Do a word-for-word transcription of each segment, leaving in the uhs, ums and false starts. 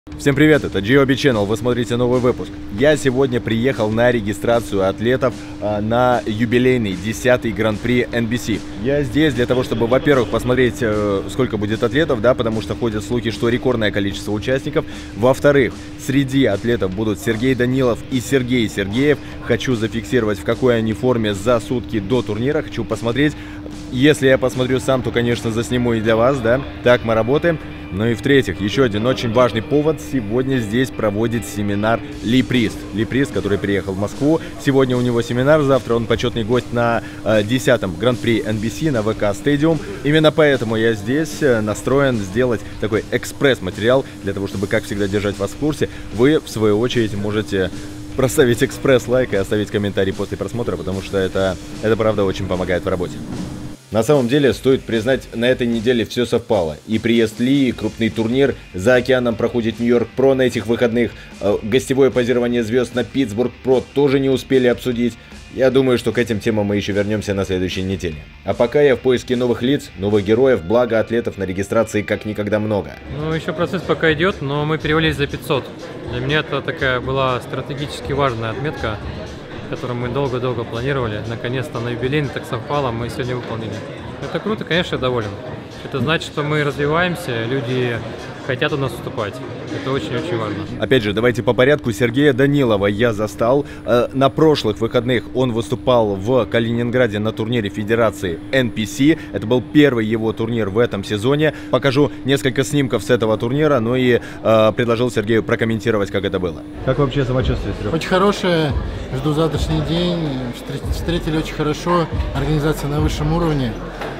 Всем привет, это джи о би Channel, вы смотрите новый выпуск. Я сегодня приехал на регистрацию атлетов а, на юбилейный десятый Гран-при эн би си. Я здесь для того, чтобы, во-первых, посмотреть, э, сколько будет атлетов, да, потому что ходят слухи, что рекордное количество участников. Во-вторых, среди атлетов будут Сергей Данилов и Сергей Сергеев. Хочу зафиксировать, в какой они форме за сутки до турнира, хочу посмотреть. Если я посмотрю сам, то, конечно, засниму и для вас, да, так мы работаем. Ну и в-третьих, еще один очень важный повод. Сегодня здесь проводит семинар Ли Прист. Ли Прист, который приехал в Москву. Сегодня у него семинар, завтра он почетный гость на э, десятом Гран-при эн би си на вэ ка Stadium. Именно поэтому я здесь настроен сделать такой экспресс-материал, для того, чтобы, как всегда, держать вас в курсе. Вы, в свою очередь, можете проставить экспресс-лайк и оставить комментарий после просмотра, потому что это, это правда очень помогает в работе. На самом деле, стоит признать, на этой неделе все совпало. И приезд Ли, и крупный турнир, за океаном проходит Нью-Йорк Про на этих выходных, гостевое позирование звезд на Питтсбург Про тоже не успели обсудить. Я думаю, что к этим темам мы еще вернемся на следующей неделе. А пока я в поиске новых лиц, новых героев, благо атлетов на регистрации как никогда много. Ну, еще процесс пока идет, но мы перевалились за пятьсот. Для меня это такая была стратегически важная отметка, которую мы долго-долго планировали. Наконец-то на юбилейный так совпало, мы сегодня выполнили. Это круто, конечно, я доволен. Это значит, что мы развиваемся, люди хотят у нас выступать. Это очень-очень важно. Опять же, давайте по порядку. Сергея Данилова я застал. На прошлых выходных он выступал в Калининграде на турнире Федерации эн пи си. Это был первый его турнир в этом сезоне. Покажу несколько снимков с этого турнира, ну и э, предложил Сергею прокомментировать, как это было. Как вообще самочувствие, Серега? Очень хорошее. Жду завтрашний день. Встретили очень хорошо. Организация на высшем уровне.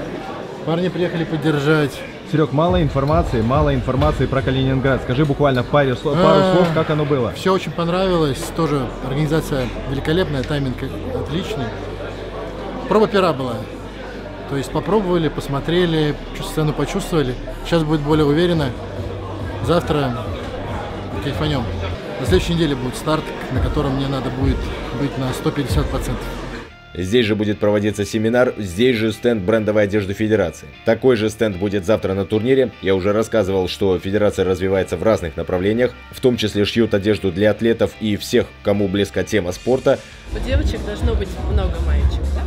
Парни приехали поддержать. Серег, мало информации, мало информации про Калининград. Скажи буквально пару слов, пару слов, как оно было. Все очень понравилось. Тоже организация великолепная, тайминг отличный. Проба пера была. То есть попробовали, посмотрели, сцену почувствовали. Сейчас будет более уверенно. Завтра кайфанем. На следующей неделе будет старт, на котором мне надо будет быть на сто пятьдесят процентов. Здесь же будет проводиться семинар, здесь же стенд брендовой одежды Федерации. Такой же стенд будет завтра на турнире. Я уже рассказывал, что Федерация развивается в разных направлениях, в том числе шьют одежду для атлетов и всех, кому близка тема спорта. У девочек должно быть много маечек, да?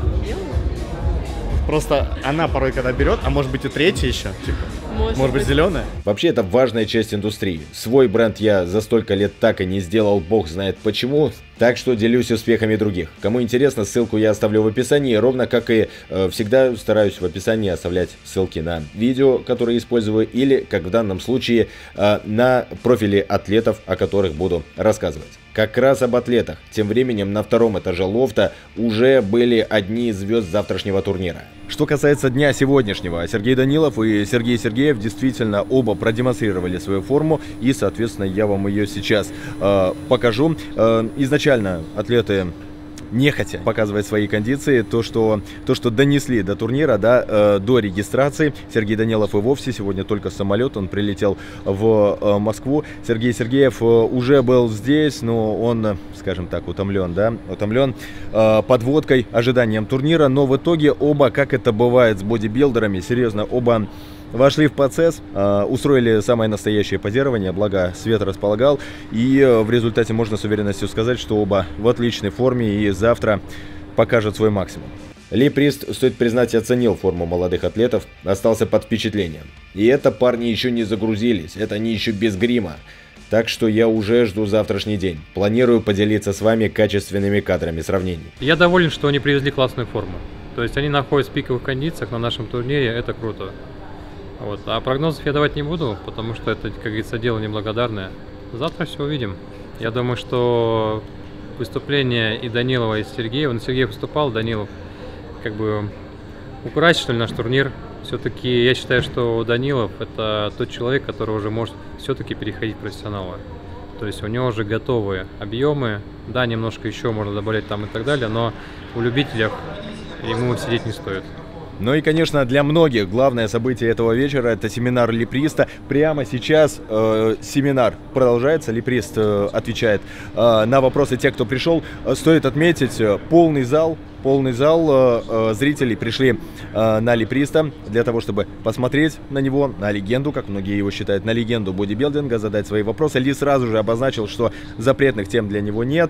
Просто она порой когда берет, а может быть и третья еще, типа, может, может быть, быть зеленая. Вообще это важная часть индустрии. Свой бренд я за столько лет так и не сделал, бог знает почему. Так что делюсь успехами других. Кому интересно, ссылку я оставлю в описании, ровно как и э, всегда стараюсь в описании оставлять ссылки на видео, которые использую, или, как в данном случае, э, на профили атлетов, о которых буду рассказывать. Как раз об атлетах. Тем временем на втором этаже лофта уже были одни из звезд завтрашнего турнира. Что касается дня сегодняшнего, Сергей Данилов и Сергей Сергеев действительно оба продемонстрировали свою форму, и, соответственно, я вам ее сейчас э, покажу. Э, изначально атлеты нехотя показывать свои кондиции, то что, то, что донесли до турнира, да, э, до регистрации. Сергей Данилов и вовсе сегодня только самолет, он прилетел в э, Москву. Сергей Сергеев э, уже был здесь, но он, э, скажем так, утомлен, да, утомлен э, подводкой, ожиданием турнира, но в итоге оба, как это бывает с бодибилдерами, серьезно, оба вошли в процесс, э, устроили самое настоящее позирование, благо свет располагал, и э, в результате можно с уверенностью сказать, что оба в отличной форме и завтра покажут свой максимум. Ли Прист, стоит признать, оценил форму молодых атлетов, остался под впечатлением. И это парни еще не загрузились, это они еще без грима. Так что я уже жду завтрашний день. Планирую поделиться с вами качественными кадрами сравнений. Я доволен, что они привезли классную форму. То есть они находятся в пиковых кондициях на нашем турнире, это круто. Вот. А прогнозов я давать не буду, потому что это, как говорится, дело неблагодарное. Завтра все увидим. Я думаю, что выступление и Данилова, и Сергеева, ну, Сергеев выступал, Данилов как бы украсит, что ли, наш турнир. Все-таки я считаю, что Данилов это тот человек, который уже может все-таки переходить в профессионала. То есть у него уже готовые объемы, да, немножко еще можно добавлять там и так далее, но у любителей ему сидеть не стоит. Ну и, конечно, для многих главное событие этого вечера – это семинар Ли Приста. Прямо сейчас э, семинар продолжается. Ли Прист э, отвечает э, на вопросы тех, кто пришел. Стоит отметить, э, полный зал, полный зал э, зрителей пришли э, на Ли Приста для того, чтобы посмотреть на него, на легенду, как многие его считают, на легенду бодибилдинга, задать свои вопросы. Ли сразу же обозначил, что запретных тем для него нет.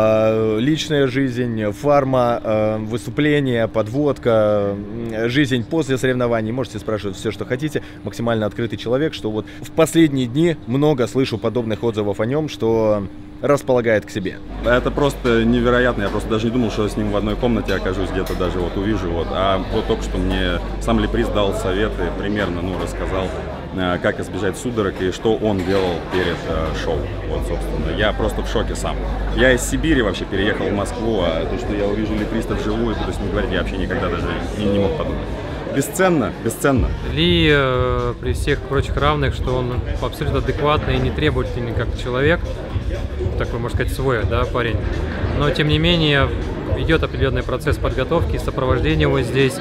Э, личная жизнь, фарма, э, выступления, подводка, жизнь после соревнований. Можете спрашивать все, что хотите. Максимально открытый человек, что вот в последние дни много слышу подобных отзывов о нем, что располагает к себе. Это просто невероятно. Я просто даже не думал, что я с ним в одной комнате окажусь, где-то даже вот увижу. Вот. А вот только что мне сам Ли Прист дал советы, примерно, ну, рассказал, как избежать судорог и что он делал перед э, шоу. Вот, собственно, я просто в шоке сам. Я из Сибири вообще переехал в Москву, а то, что я увижу Ли Приста вживую, буду с ним говорить, я вообще никогда даже не, не мог подумать. Бесценно, бесценно. Ли э, при всех прочих равных, что он абсолютно адекватный и не требовательный как человек, такой, можно сказать, свой, да, парень. Но, тем не менее, идет определенный процесс подготовки, сопровождения его здесь.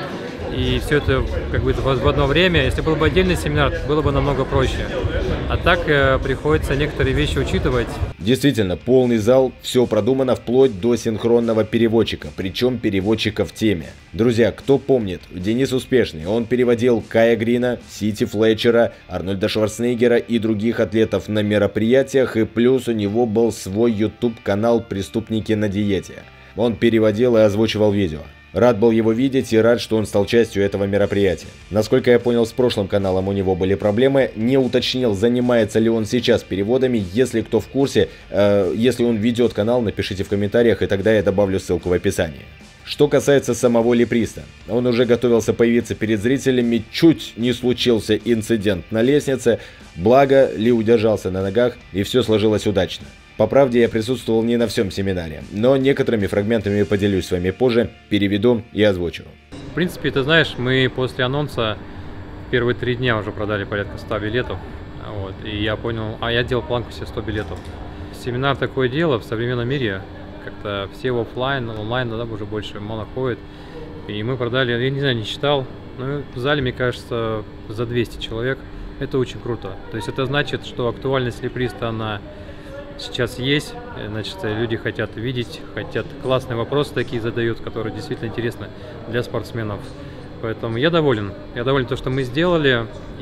И все это как бы в одно время. Если был бы отдельный семинар, было бы намного проще. А так э, приходится некоторые вещи учитывать. Действительно, полный зал, все продумано вплоть до синхронного переводчика, причем переводчика в теме. Друзья, кто помнит, Денис Успешный, он переводил Кая Грина, Сити Флетчера, Арнольда Шварценеггера и других атлетов на мероприятиях, и плюс у него был свой YouTube-канал «Преступники на диете». Он переводил и озвучивал видео. Рад был его видеть и рад, что он стал частью этого мероприятия. Насколько я понял, с прошлым каналом у него были проблемы. Не уточнил, занимается ли он сейчас переводами. Если кто в курсе, э, если он ведет канал, напишите в комментариях, и тогда я добавлю ссылку в описании. Что касается самого Ли Приста, он уже готовился появиться перед зрителями, чуть не случился инцидент на лестнице, благо Ли удержался на ногах и все сложилось удачно. По правде, я присутствовал не на всем семинаре, но некоторыми фрагментами поделюсь с вами позже, переведу и озвучу. В принципе, ты знаешь, мы после анонса первые три дня уже продали порядка ста билетов. Вот, и я понял, а я делал планку себе сто билетов. Семинар такое дело в современном мире, как-то все офлайн, онлайн, да, уже больше мало ходит. И мы продали, я не знаю, не считал, но в зале, мне кажется, за двести человек. Это очень круто. То есть это значит, что актуальность Ли Приста, она сейчас есть, значит, люди хотят видеть, хотят классные вопросы такие задают, которые действительно интересны для спортсменов. Поэтому я доволен. Я доволен то, что мы сделали,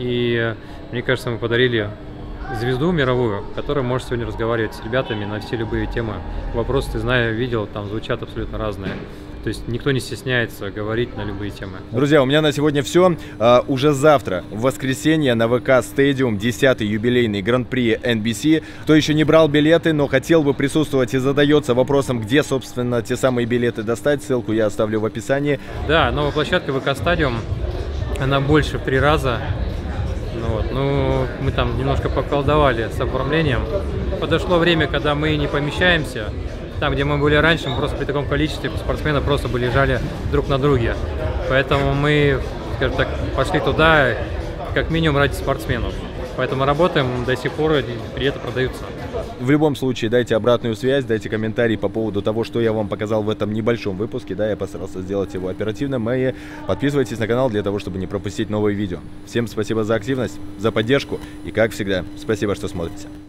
и мне кажется, мы подарили звезду мировую, которая может сегодня разговаривать с ребятами на все любые темы. Вопросы, ты знаешь, видел, там звучат абсолютно разные. То есть никто не стесняется говорить на любые темы. Друзья, у меня на сегодня все. А, уже завтра, в воскресенье, на вэ ка Stadium, десятый юбилейный Гран-при эн би си. Кто еще не брал билеты, но хотел бы присутствовать и задается вопросом, где, собственно, те самые билеты достать, ссылку я оставлю в описании. Да, новая площадка вэ ка Stadium, она больше в три раза. Ну, вот, ну, мы там немножко поколдовали с оформлением. Подошло время, когда мы не помещаемся. Там, где мы были раньше, мы просто при таком количестве спортсменов просто бы лежали друг на друге. Поэтому мы, скажем так, пошли туда как минимум ради спортсменов. Поэтому работаем, до сих пор билеты продаются. В любом случае, дайте обратную связь, дайте комментарий по поводу того, что я вам показал в этом небольшом выпуске. Да, я постарался сделать его оперативным. И подписывайтесь на канал для того, чтобы не пропустить новые видео. Всем спасибо за активность, за поддержку и, как всегда, спасибо, что смотрите.